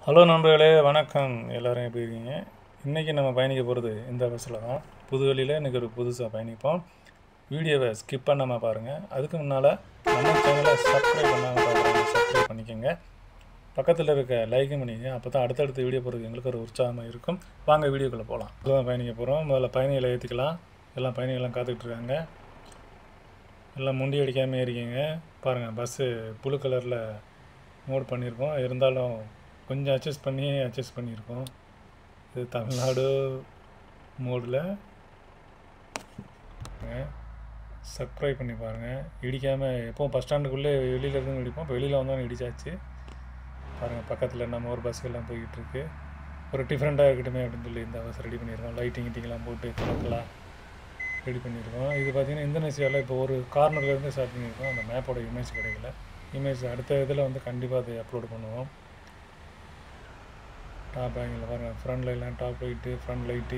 Hello நண்பர்களே, வணக்கம். எல்லோரும் எப்படி இருக்கீங்க? இன்றைக்கி நம்ம பயணிக்க போகிறது இந்த பஸ்ஸில் தான். புதுவெளியில் இன்றைக்கி ஒரு புதுசாக பயணிப்போம். வீடியோவை ஸ்கிப் பண்ணாமல் பாருங்கள். அதுக்கு முன்னால் நம்ம சேனலை சப்ஸ்கிரைப் பண்ணாமல் பார்க்குறவங்க சப்ஸ்கிரைப் பண்ணிக்கோங்க. பக்கத்தில் இருக்க லைக்கும் பண்ணிக்கங்க. அப்போ தான் அடுத்தடுத்த வீடியோ போகிறது எங்களுக்கு ஒரு உற்சாகமாக இருக்கும். வாங்க வீடியோக்குள்ளே போகலாம். இப்போதான் பயணிக்க போகிறோம். முதல்ல பயணிகளை ஏற்றிக்கலாம். எல்லாம் பயணிகள்லாம் காத்துட்ருக்காங்க. எல்லாம் முண்டி அடிக்காமல் ஏறிக்கிங்க. பாருங்கள், பஸ்ஸு ப்ளூ கலரில் மோட் பண்ணியிருக்கோம். இருந்தாலும் கொஞ்சம் அட்ஜஸ்ட் பண்ணியிருக்கோம். இது தமிழ்நாடு மோடில் சப்ஸ்கிரைப் பண்ணி பாருங்கள். இடிக்காமல் எப்போவும் பஸ் ஸ்டாண்டுக்குள்ளே வெளியில் இருந்து இடிப்போம். இப்போ வெளியில் வந்தோன்னு இடிச்சாச்சு. பாருங்கள், பக்கத்தில் நம்ம ஒரு பஸ்ஸெல்லாம் போய்கிட்டுருக்கு. ஒரு டிஃப்ரெண்ட்டாக இருக்கட்டுமே அப்படின்னு சொல்லி இந்த பஸ் ரெடி பண்ணியிருக்கோம். லைட்டிங்லாம் போட்டு கலக்கலாம் ரெடி பண்ணியிருக்கோம். இது பார்த்திங்கன்னா இந்தோனேசியாவில் இப்போ ஒரு கார்னர்லேருந்து ஸ்டார்ட் பண்ணியிருக்கோம். அந்த மேப்போட இமேஜ் கிடைக்கல. இமேஜ் அடுத்த இதில் வந்து கண்டிப்பாக அதை அப்லோட் பண்ணுவோம். டாப் ஆங்கிள் பாருங்கள், ஃப்ரண்ட் லைட்லாம் top light, front light.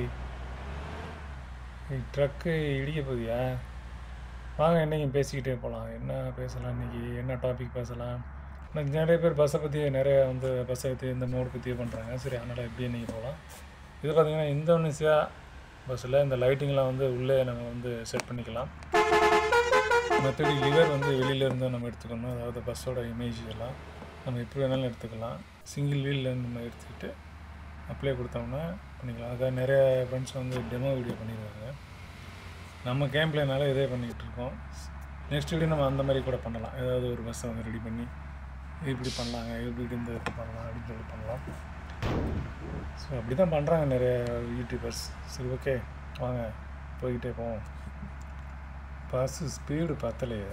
Truck இடிக்க போதியா? வாங்க இன்றைக்கி பேசிக்கிட்டே போகலாம். என்ன பேசலாம் இன்றைக்கி, என்ன டாபிக் பேசலாம்? நிறைய பேர் பஸ்ஸை பற்றி நிறைய வந்து பஸ்ஸை பற்றி இந்த மோடு பற்றியே பண்ணுறாங்க. சரி, அதனால் எப்படி இன்றைக்கி போகலாம். இது பார்த்திங்கன்னா இந்தோனேசியா பஸ்ஸில் இந்த லைட்டிங்லாம் வந்து உள்ளே நம்ம வந்து செட் பண்ணிக்கலாம். மற்றபடி லிவர் வந்து வெளியிலேருந்து நம்ம எடுத்துக்கணும். அதாவது பஸ்ஸோட இமேஜ் எல்லாம் நம்ம எப்படி வேணாலும் எடுத்துக்கலாம். சிங்கிள் வீலில் நம்ம எடுத்துக்கிட்டு அப்ளை கொடுத்தோம்னா பண்ணிக்கலாம். அதுக்காக நிறைய ஃப்ரெண்ட்ஸ் வந்து டெமோ வீடியோ பண்ணிடுவாங்க. நம்ம கேம் பிளேனால இதே பண்ணிக்கிட்டு இருக்கோம். நெக்ஸ்ட் வீடியோ நம்ம அந்த மாதிரி கூட பண்ணலாம். ஏதாவது ஒரு பஸ்ஸை வந்து ரெடி பண்ணி இப்படி பண்ணலாங்க, இப்படி இந்த இது பண்ணலாம் அப்படின்னு சொல்லி பண்ணலாம். ஸோ அப்படி தான் பண்ணுறாங்க நிறைய யூடியூபர்ஸ். சரி, ஓகே, வாங்க போய்கிட்டே போவோம். பஸ்ஸு ஸ்பீடு பத்தலையே,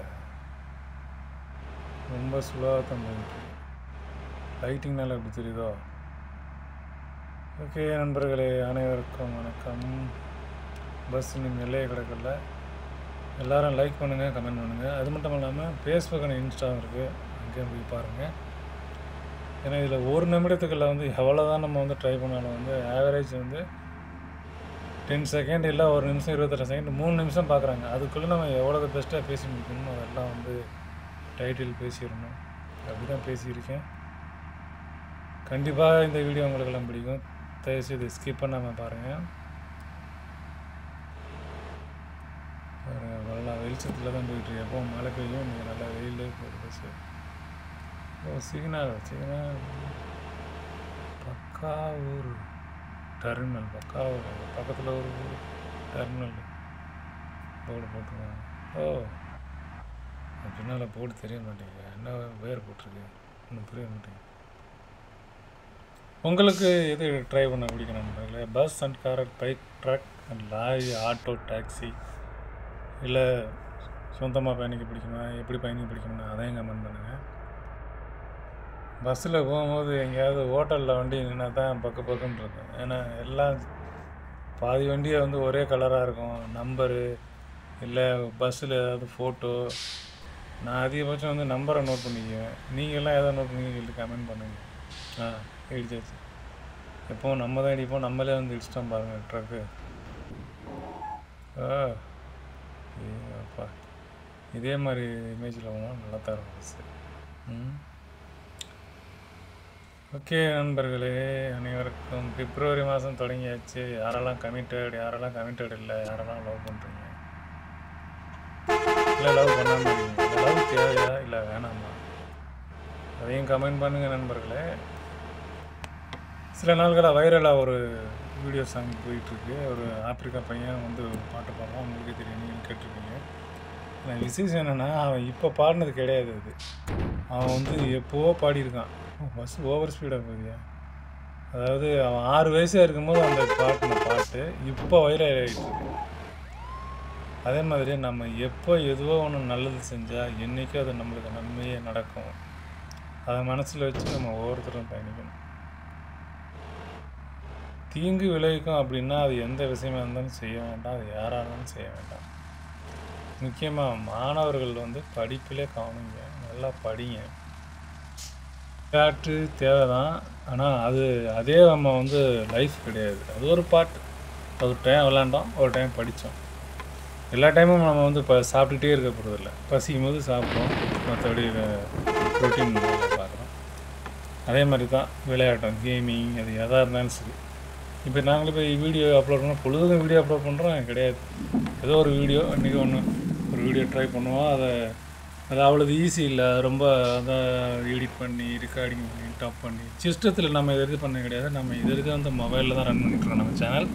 ரொம்ப ஸ்லோவாக தான் போயிட்டு. லைட்டிங்னால எப்படி தெரியுதோ. ஓகே நண்பர்களே, அனைவருக்கும் வணக்கம். பஸ் இன்னும் எல்லையே கிடக்கல. எல்லோரும் லைக் பண்ணுங்கள், கமெண்ட் பண்ணுங்கள். அது மட்டும் இல்லாமல் ஃபேஸ்புக் அண்ட் இன்ஸ்டாவும் இருக்குது, அங்கேயும் போய் பாருங்கள். ஏன்னா இதில் ஒரு நிமிடத்துக்குள்ள வந்து எவ்வளோ தான் நம்ம வந்து ட்ரை பண்ணாலும் வந்து ஆவரேஜ் வந்து 10 செகண்ட் இல்லை, ஒரு நிமிஷம் 28 செகண்ட் 3 நிமிஷம் பார்க்குறாங்க. அதுக்குள்ளே நம்ம எவ்வளோ பெஸ்ட்டாக பேசி முடிக்கணுமோ அதெல்லாம் வந்து டைட்டில் பேசிடணும். அப்படி தான் பேசியிருக்கேன். கண்டிப்பாக இந்த வீடியோ உங்களுக்கெல்லாம் பிடிக்கும். தயவுசெய்து ஸ்கிப் பண்ணாமல் பாருங்கள். நல்லா வெளிச்சத்தில் தான் போயிட்டுருக்கு. எப்போ மழை பெய்யும், நீங்கள் நல்லா வெயிலே போயிட்டு பஸ்ஸு. சிக்னல் பக்கா ஊர் டெர்மினல், பக்கா ஊர் பக்கத்தில் ஒரு ஊர் டெர்மினல் போர்டு போட்டுருக்காங்க. பின்னால் போர்டு தெரிய மாட்டேங்குது. என்ன பேர் போட்டிருக்கு ஒன்றும் புரிய மாட்டேங்குது. உங்களுக்கு எது ட்ரை பண்ண பிடிக்கும் நண்பர்களே? Bus and car, bike, truck and lorry, auto, taxi, இல்லை சொந்தமாக பயணிக்க பிடிக்குமா, எப்படி பயணிக்க பிடிக்கும்னா அதையும் கமெண்ட் பண்ணுங்கள். பஸ்ஸில் போகும்போது எங்கேயாவது ஹோட்டலில் வண்டி நின்னா தான் பக்குன்னு இருக்கும். ஏன்னா எல்லாம் பாதி வண்டியை வந்து ஒரே கலராக இருக்கும். நம்பரு இல்லை பஸ்ஸில் ஏதாவது ஃபோட்டோ. நான் அதிகபட்சம் வந்து நம்பரை நோட் பண்ணிக்குவேன். நீங்கள்லாம் எதாவது நோட் பண்ணி கமெண்ட் பண்ணுங்கள். இடிச்சாச்சு. எப்போவும் நம்ம தான் இடிப்போம். நம்மளே வந்து இடிச்சிட்டோம் பாருங்கள் ட்ரக்கு. அப்பா, இதே மாதிரி இமேஜில் போனால் நல்லா தான் இருக்கும் பஸ்ஸு. ஓகே நண்பர்களே, அனைவருக்கும் பிப்ரவரி மாதம் தொடங்கியாச்சு. யாரெல்லாம் கமிட்டட், யாரெல்லாம் கமிட்டட் இல்லை, யாரெல்லாம் லவ் பண்ணுறீங்க, இல்லை லவ் பண்ணாமல் இருக்கீங்க, இல்லை லவ் தேவையா இல்லை வேணாமா, அதையும் கமெண்ட் பண்ணுங்கள் நண்பர்களே. சில நாள்களாக வைரலாக ஒரு வீடியோ சாங் போயிட்டுருக்கு. ஒரு ஆப்பிரிக்கா பையன் வந்து ஒரு பாட்டு பாடுறான். உங்களுக்கே தெரியும், நீங்கள் கேட்டிருக்கீங்க. ஆனால் விசேஷம் என்னென்னா, அவன் இப்போ பாடினது கிடையாது. அது அவன் வந்து எப்போவோ பாடியிருக்கான். பஸ் ஓவர் ஸ்பீடாக போகுதியா. அதாவது அவன் 6 வயசாக இருக்கும்போது அந்த பாட்டு இப்போ வைரல் ஆகிட்டுருக்கு. அதே மாதிரி நம்ம எப்போ எதுவோ ஒன்று நல்லது செஞ்சால் என்றைக்கும் அது நம்மளுக்கு நன்மையே நடக்கும். அதை மனசில் வச்சு நம்ம ஒவ்வொருத்தரும் பயணிக்கணும். தீங்கு விளைவிக்கும் அப்படின்னா அது எந்த விஷயமா இருந்தாலும் செய்ய வேண்டாம். அது யாராக இருந்தாலும் செய்ய வேண்டாம். முக்கியமாக மாணவர்கள் வந்து படிப்பிலே கவனிங்க, நல்லா படிங்க. விளையாட்டு தேவை தான், ஆனால் அதே நம்ம வந்து லைஃப் கிடையாது. அது ஒரு பாட்டு. ஒரு டைம் விளாண்டோம், ஒரு டைம் படித்தோம். எல்லா டைமும் நம்ம வந்து இப்போ சாப்பிட்டுக்கிட்டே இருக்க போகிறதில்ல. பசிக்கும் போது சாப்பிட்றோம், மற்றபடி ரொட்டீன் பார்க்குறோம். அதே மாதிரி தான் விளையாட்டம், கேமிங், அது எதாக இருந்தாலும் சரி. இப்போ நாங்களே போய் வீடியோ அப்லோட் பண்ணோம், பொழுதுக்கும் வீடியோ அப்லோட் பண்ணுறோம் கிடையாது. ஏதோ ஒரு வீடியோ இன்றைக்கி ஒரு வீடியோ ட்ரை பண்ணுவோம். அது அவ்வளோது ஈஸி இல்லை. ரொம்ப அதை எடிட் பண்ணி ரெக்கார்டிங் பண்ணி டாப் பண்ணி சிஸ்டத்தில் நம்ம இது பண்ண கிடையாது. நம்ம இது வரைக்கும் வந்து மொபைலில் தான் ரன் பண்ணிட்டுருக்கோம் நம்ம சேனல்.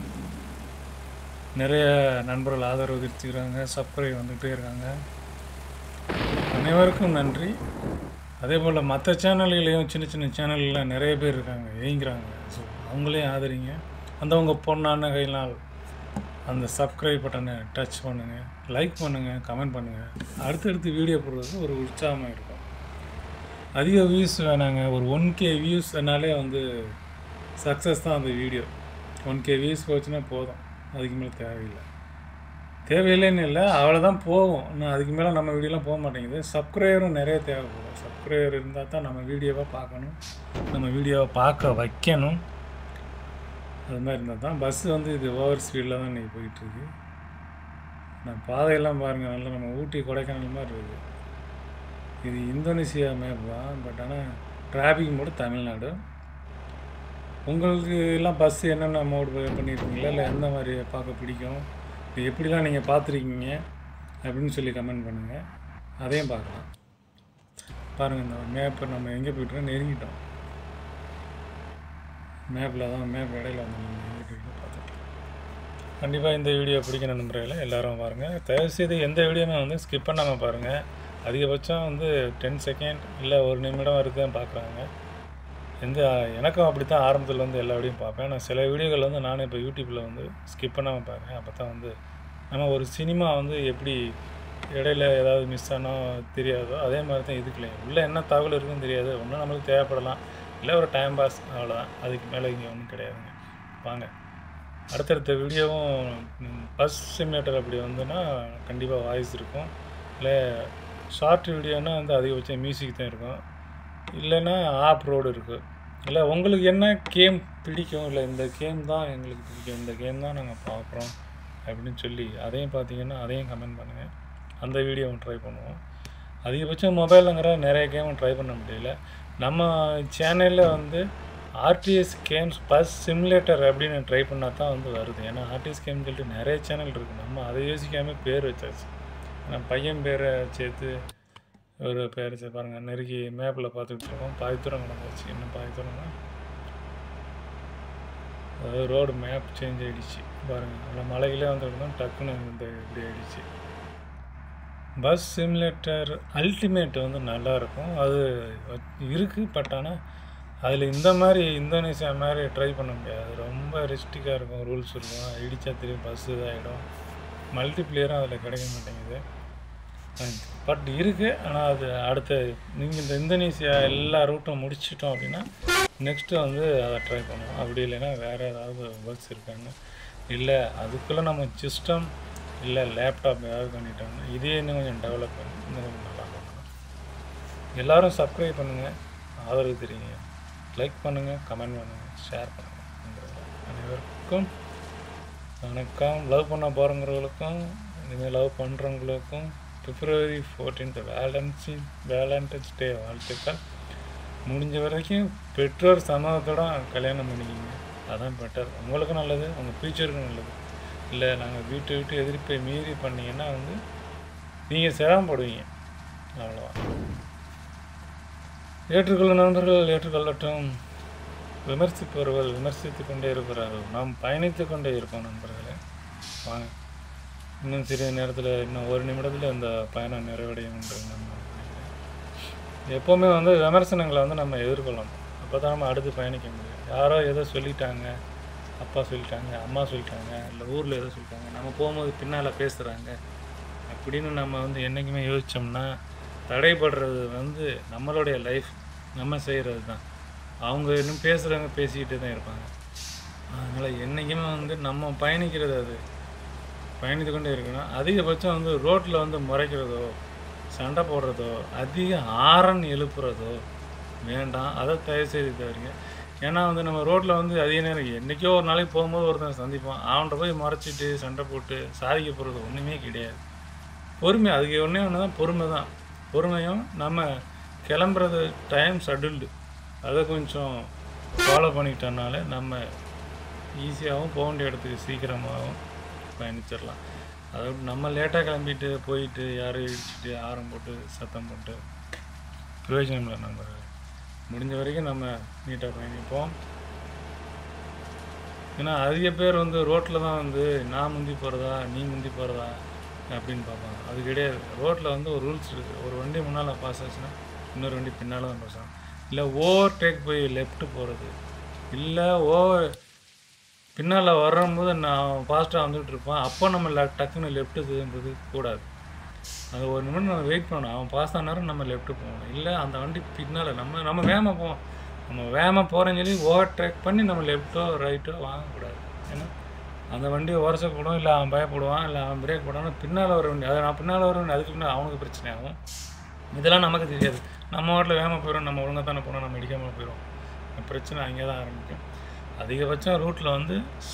நிறைய நண்பர்கள் ஆதரவு தெரிவிச்சுக்கிறாங்க, சப்ஸ்கிரைப் வந்துகிட்டே இருக்காங்க. அனைவருக்கும் நன்றி. அதே போல் மற்ற சேனல்களையும் சின்ன சின்ன சேனல்லாம் நிறைய பேர் இருக்காங்க, ஏங்குறாங்க. ஸோ அவங்களையும் ஆதரிங்க. அந்த உங்கள் பொண்ணான கையினால் அந்த சப்ஸ்கிரைப் பட்டனை டச் பண்ணுங்கள், லைக் பண்ணுங்கள், கமெண்ட் பண்ணுங்கள். அடுத்தடுத்து வீடியோ போடுறதுக்கு ஒரு உற்சாகமாக இருக்கும். அதிக வியூஸ் வேணாங்க. ஒரு 1K வியூஸ்னாலே வந்து சக்ஸஸ் தான் அந்த வீடியோ. 1K வியூஸ் போச்சுன்னா போதும், அதுக்கு மேலே தேவையில்லைன்னு இல்லை, அவ்வளோதான் போகும். இன்னும் அதுக்கு மேலே நம்ம வீடியோலாம் போக மாட்டேங்குது. சப்ஸ்கிரைபரும் நிறைய தேவைப்படும். சப்ஸ்கிரைபர் இருந்தால் தான் நம்ம வீடியோவை பார்க்கணும், நம்ம வீடியோவை பார்க்க வைக்கணும். அது மாதிரி இருந்தால் தான். பஸ்ஸு வந்து இது ஓவர் ஸ்பீடில் தான் இன்றைக்கி போயிட்டுருக்கு. நான் பாதையெல்லாம் பாருங்கள், நல்லா நம்ம ஊட்டி கொடைக்கானல் மாதிரி இருக்குது. இது இந்தோனேசியா மேப் தான், பட் ஆனால் டிராஃபிக் மோடு தமிழ்நாடு. உங்களுக்கு எல்லாம் பஸ்ஸு என்னென்ன மோடு பண்ணியிருக்கீங்களா, இல்லை எந்த மாதிரி பார்க்க பிடிக்கும், எப்படிலாம் நீங்கள் பார்த்துருக்கீங்க அப்படின்னு சொல்லி கமெண்ட் பண்ணுங்கள். அதையும் பார்க்கலாம். பாருங்கள், இந்த மேப்பை நம்ம எங்கே போய்ட்டுருக்கோம், நெருங்கிட்டோம். மேப்பில் தான், மேப் இடையில வந்து நம்ம எங்கே போய்ட்டு பார்த்துட்டு. கண்டிப்பாக இந்த வீடியோ பிடிக்கிற நண்பர்களே எல்லோரும் பாருங்கள். தயவுசெய்து எந்த வீடியோமே வந்து ஸ்கிப் பண்ணாமல் பாருங்கள். அதிகபட்சம் வந்து 10 செகண்ட் இல்லை 1 நிமிடம் வரைக்கும் தான் பார்க்குறாங்க. எனக்கும் அப்படி தான் ஆரம்பத்தில் வந்து எல்லா வீடியோவும் பார்ப்பேன். நான் சில வீடியோக்கள் வந்து நானும் இப்போ யூடியூப்பில் வந்து ஸ்கிப் பண்ணாமல் பார்ப்பேன். அப்போ தான் வந்து நம்ம ஒரு சினிமா வந்து எப்படி இடையில ஏதாவது மிஸ் ஆனால் தெரியாதோ, அதே மாதிரி தான் இதுக்குள்ளேயும் உள்ளே என்ன தகவல் இருக்குன்னு தெரியாது. ஒன்றும் நம்மளுக்கு தேவைப்படலாம், இல்லை ஒரு டைம் பாஸ், அவ்வளோதான். அதுக்கு மேலே இங்கே ஒன்றும் கிடையாதுங்க. வாங்க, அடுத்தடுத்த வீடியோவும் பஸ் சிமுலேட்டர் அப்படி வந்துன்னா கண்டிப்பாக வாய்ஸ் இருக்கும். இல்லை ஷார்ட் வீடியோனா வந்து அதிகபட்சம் மியூசிக் தான் இருக்கும். இல்லைன்னா ஆப் ரோடு இருக்குது. இல்லை உங்களுக்கு என்ன கேம் பிடிக்கும், இல்லை இந்த கேம் தான் எங்களுக்கு பிடிக்கும், இந்த கேம் தான் நாங்கள் பார்க்குறோம் அப்படின்னு சொல்லி அதையும் பார்த்தீங்கன்னா அதையும் கமெண்ட் பண்ணுங்கள். அந்த வீடியோவை ட்ரை பண்ணுவோம். அதிகபட்சம் மொபைலுங்கிற நிறைய கேமும் ட்ரை பண்ண முடியல. நம்ம சேனலில் வந்து ஆர்டிஎஸ் கேம்ஸ் பஸ் சிமுலேட்டர் அப்படின்னு ட்ரை பண்ணால் தான் வந்து வருது. ஏன்னா ஆர்டிஎஸ் கேம்னு சொல்லிட்டு நிறைய சேனல் இருக்குது. நம்ம அதை யோசிக்காமல் பேர் வச்சாச்சு. நம்ம பையன் பேரை சேர்த்து ஒரு பேர் பாருங்கள், நெருக்கி மேப்பில் பார்த்துக்கிட்டு இருக்கோம். பாதி தூரம் நடந்துச்சு, இன்னும் பாதி தூரம் தான். அதாவது ரோடு மேப் சேஞ்ச் ஆகிடுச்சு பாருங்கள். நல்லா மலையிலே வந்துருந்தோம், டக்குன்னு இந்த இப்படி ஆகிடுச்சு. பஸ் சிமுலேட்டர் அல்டிமேட் வந்து நல்லாயிருக்கும், அது இருக்குது. பட் ஆனால் அதில் இந்த மாதிரி இந்தோனேசியா மாதிரி ட்ரை பண்ண முடியாது. ரொம்ப ரிஸ்டிக்காக இருக்கும், ரூல்ஸ் இருக்கும். இடித்தா தெரியும் பஸ்ஸு இதாகிடும். மல்டிப்ளேயரும் அதில் கிடைக்க மாட்டேங்குது. பட் இருக்குது. ஆனால் அது அடுத்த நீங்கள் இந்த இந்தோனேசியா எல்லா ரூட்டும் முடிச்சிட்டோம் அப்படின்னா நெக்ஸ்ட்டு வந்து அதை ட்ரை பண்ணுவோம். அப்படி இல்லைன்னா வேறு ஏதாவது ஒர்க்ஸ் இருக்காங்க, இல்லை அதுக்குள்ளே நம்ம சிஸ்டம் இல்லை லேப்டாப் ஏதாவது பண்ணிட்டோம்னா இதே இன்னும் கொஞ்சம் டெவலப் பண்ணி இன்னும் கொஞ்சம் நல்லா பண்ணணும். எல்லோரும் சப்ஸ்கிரைப் பண்ணுங்கள், ஆதரவு தெரியுங்க, லைக் பண்ணுங்கள், கமெண்ட் பண்ணுங்கள், ஷேர் பண்ணுங்கள். அனைவருக்கும் வணக்கம். லவ் பண்ண போகிறவங்களுக்கும் இனிமேல் லவ் பண்ணுறவங்களுக்கும் February 14th வேலண்டைன்ஸ் டே வாழ்த்துக்கள். முடிஞ்ச வரைக்கும் பெற்றோர் சமூகத்தோட கல்யாணம் பண்ணிக்கிங்க, அதான் பெட்டர். உங்களுக்கும் நல்லது, உங்கள் ஃப்யூச்சருக்கும் நல்லது. இல்லை நாங்கள் வீட்டு எதிர்ப்பை மீறி பண்ணிங்கன்னா வந்து நீங்கள் சிரமப்படுவீங்க, அவ்வளோவா. ஏற்றுக்கொள்ளும் நண்பர்கள் ஏற்றுக்கொள்ளட்டும், விமர்சிப்பவர்கள் விமர்சித்து கொண்டே இருக்கிறார்கள். நாம் பயணித்து கொண்டே இருக்கோம் நண்பர்களே. வாங்க, இன்னும் சிறிய நேரத்தில், இன்னும் 1 நிமிடத்தில் இந்த பயணம் நிறைவடையும் என்று நான் நினைக்கிறேன். எப்போவுமே வந்து விமர்சனங்களை வந்து நம்ம எதிர்கொள்ளணும், அப்போ தான் நம்ம அடுத்து பயணிக்க முடியும். யாரோ ஏதோ சொல்லிட்டாங்க, அப்பா சொல்லிட்டாங்க, அம்மா சொல்லிட்டாங்க, இல்லை ஊரில் ஏதோ சொல்லிட்டாங்க, நம்ம போகும்போது பின்னால் பேசுகிறாங்க அப்படின்னு நம்ம வந்து என்றைக்குமே யோசித்தோம்னா தடைபடுறது வந்து நம்மளுடைய லைஃப், நம்ம செய்கிறது தான். அவங்க இன்னும் பேசுகிறவங்க பேசிக்கிட்டு தான் இருப்பாங்க. அதனால் என்றைக்குமே வந்து நம்ம பயணிக்கிறது, அது பயணித்து கொண்டே இருக்கணும். அதிகபட்சம் வந்து ரோட்டில் வந்து முறைக்கிறதோ, சண்டை போடுறதோ, அதிக ஆரன் எழுப்புறதோ வேண்டாம். அதை தயவுசெய்து தவிர்ங்க. ஏன்னா வந்து நம்ம ரோட்டில் வந்து அதிக நேரம் என்றைக்கோ ஒரு நாளைக்கு போகும்போது ஒருத்தன் சந்திப்போம், அவன்கிட்ட போய் முறைச்சிட்டு சண்டை போட்டு சாதிக்க போகிறது ஒன்றுமே கிடையாது. பொறுமை, அதுக்கு ஒன்றே ஒன்று தான், பொறுமை தான். பொறுமையும் நம்ம கிளம்புறது டைம் ஷெட்யூல்டு, அதை கொஞ்சம் ஃபாலோ பண்ணிக்கிட்டோம்னாலே நம்ம ஈஸியாகவும் போக வேண்டிய இடத்துக்கு சீக்கிரமாகவும் பயணிச்சிடலாம். அதாவது நம்ம லேட்டாக கிளம்பிட்டு போயிட்டு யாரும் இடிச்சிட்டு ஆரம் போட்டு சத்தம் போட்டு பிரயோஜனம் இல்லை. நண்பர்கள் முடிஞ்ச வரைக்கும் நம்ம நீட்டாக பயணிப்போம். ஏன்னா அதிக பேர் வந்து ரோட்டில் தான் வந்து நான் முந்தி போகிறதா நீ முந்தி போகிறதா அப்படின்னு பார்ப்பாங்க. அது கிடையாது. ரோட்டில் வந்து ஒரு ரூல்ஸ் இருக்குது. ஒரு வண்டி முன்னால் பாஸ் ஆச்சுன்னா இன்னொரு வண்டி பின்னால் தான் பாஸ் ஆகும். இல்லை ஓவர் டேக் போய் லெஃப்ட்டு போகிறது, இல்லை பின்னால் வரும்போது நான் ஃபாஸ்ட்டாக வந்துகிட்டு இருப்பான், அப்போ நம்ம டக்குன்னு லெஃப்ட்டு திரும்புறது கூடாது. அது ஒரு நிமிடம் நம்ம வெயிட் பண்ணணும். அவன் பாஸ் ஆனாலும் நம்ம லெஃப்ட்டு போகணும். இல்லை அந்த வண்டி பின்னால் நம்ம வேகமாக போவோம். நம்ம வேகமாக போகிறேன்னு சொல்லி ஓவர் ட்ராக் பண்ணி நம்ம லெஃப்ட்டோ ரைட்டோ வாங்கக்கூடாது. ஏன்னா அந்த வண்டியை உரசப்படும், இல்லை அவன் பயப்படுவான், இல்லை அவன் பிரேக் போடாமல் பின்னால் வர வண்டி, அதை நான் பின்னால் வர வண்டி அதுக்கு பின்னால் அவனுக்கு பிரச்சனை ஆகும். இதெல்லாம் நமக்கு தெரியாது. நம்ம வீட்டில் வேகமாக போயிடும், நம்ம ஒழுங்காக தானே போனோம், நம்ம இடிக்காமல் போயிடும். பிரச்சனை அங்கே தான் ஆரம்பிக்கும். அதிகபட்சம் ரூட்டில் வந்து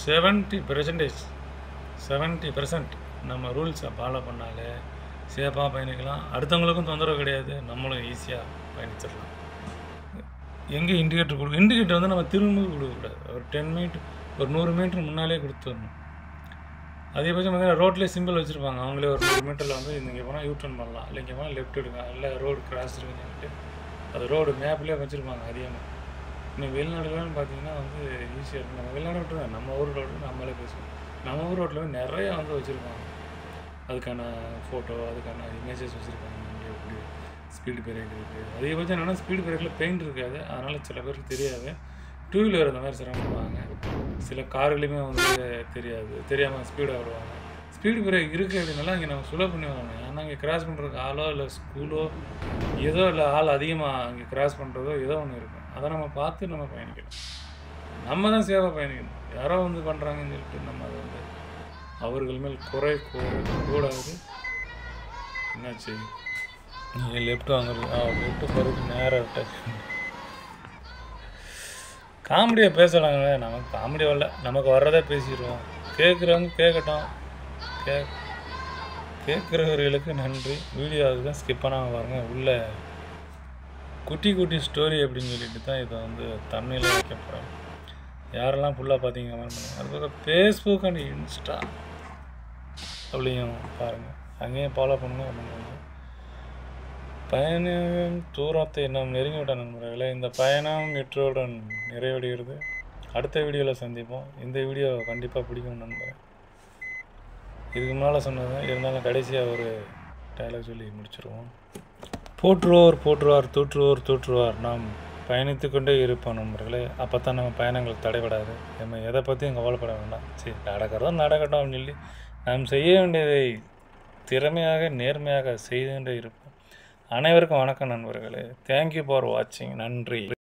70% நம்ம ரூல்ஸை ஃபாலோ பண்ணாலே சேஃபாக பயணிக்கலாம். அடுத்தவங்களுக்கும் தொந்தரவு கிடையாது, நம்மளும் ஈஸியாக பயணிச்சிடலாம். எங்கே இண்டிகேட்டர் வந்து நம்ம திரும்ப கொடுக்கக்கூடாது. ஒரு 10 மீட்டர் ஒரு 100 மீட்டர் முன்னாலே கொடுத்துடணும். அதிகபட்சம் பார்த்தீங்கன்னா ரோட்லேயே சிம்பிள் வச்சுருப்பாங்க. அவங்களே ஒரு 100 மீட்டரில் வந்து இங்கே போனால் யூட்டர்ன் பண்ணலாம், இல்லை இங்கே போனால் லெஃப்ட் எடுங்க, இல்லை ரோடு கிராஸ் இருக்குன்னு சொல்லிட்டு அது ரோடு மேப்லேயே வச்சுருப்பாங்க. அதிகமாக இன்னும் வெளிநாடுலாம் பார்த்தீங்கன்னா வந்து ஈஸியாக இருக்கும். நம்ம வெளிநாடு விட்டுருங்க, நம்ம ஊர் ரோடு நம்மளே பேசுவோம். நம்ம ஊர் ரோட்டில் வந்து நிறையா வந்து வச்சுருப்பாங்க. அதுக்கான ஃபோட்டோ, அதுக்கான இமேஜஸ் வச்சுருக்காங்க. இங்கே எப்படி ஸ்பீடு பிரேக் இருக்குது. அதிகபட்சம் என்னென்னா ஸ்பீடு பிரேக்கில் பெயிண்ட் இருக்காது, அதனால் சில பேருக்கு தெரியாது. டூ வீலர் அந்த மாதிரி சிரமப்படுவாங்க. சில கார்களையுமே வந்து தெரியாமல் ஸ்பீடாக விடுவாங்க. ஸ்பீடு பிரேக் இருக்குது அப்படின்னால இங்கே நம்ம சுலோ பண்ணி வாங்க. ஏன்னா இங்கே கிராஸ் பண்ணுறதுக்கு ஆளோ இல்லை ஸ்கூலோ ஏதோ இல்லை ஆள் அதிகமாக அங்கே கிராஸ் பண்ணுறதோ ஏதோ ஒன்று இருக்கும். அதை நம்ம பார்த்து நம்ம பயணிக்கணும். நம்ம தான் சேவாக பயணிக்கணும். யாரோ வந்து பண்ணுறாங்கன்னு சொல்லிட்டு நம்ம அதை வந்து அவர்கள் மேல் குறை கூடாது. என்னாச்சு நீங்கள் லெஃப்ட் வாங்குறது லெஃப்ட்டு போகிறதுக்கு நேராக டச் காமெடியாக பேசலாங்க. நமக்கு காமெடி வரல, நமக்கு வர்றதே பேசிடுவோம். கேட்குறவங்க கேட்கட்டும். கேட்குறவர்களுக்கு நன்றி. வீடியோவுக்கு தான் ஸ்கிப் பண்ணாமல் பாருங்கள். உள்ள குட்டி ஸ்டோரி அப்படின்னு சொல்லிட்டு தான் இதை வந்து தமிழில் வைக்க போகிறேன். யாரெல்லாம் ஃபுல்லாக பார்த்தீங்க கமெண்ட் பண்ணுங்கள். அதுபோக ஃபேஸ்புக் அண்ட் இன்ஸ்டா அப்படியும் பாருங்கள், அங்கேயும் ஃபாலோ பண்ணுங்கள் அப்படின்னு. பயணம் தூரத்தை நாம் நெருங்கிவிட்ட நண்பர்களே. இந்த பயணம் வெற்றியுடன் நிறைவடைகிறது. அடுத்த வீடியோவில் சந்திப்போம். இந்த வீடியோ கண்டிப்பாக பிடிக்கும் நண்பர். இதுக்கு முன்னால் சொன்னது இருந்தாலும் கடைசியாக ஒரு டைலாக் சொல்லி முடிச்சிருவோம். போற்றுவார் தூற்றுவார் நாம் பயணித்து கொண்டே இருப்போம் நண்பர்களே. அப்போ தான் நம்ம பயணங்கள் தடைபடாது. நம்ம எதை பற்றியும் கவலைப்பட வேண்டாம். சரி நடக்கிறதும் நடக்கட்டும் அப்படின்னு சொல்லி நாம் செய்ய வேண்டியதை திறமையாக நேர்மையாக செய்து கொண்டே இருப்போம். அனைவருக்கும் வணக்கம் நண்பர்களே. தேங்க்யூ ஃபார் வாட்சிங். நன்றி.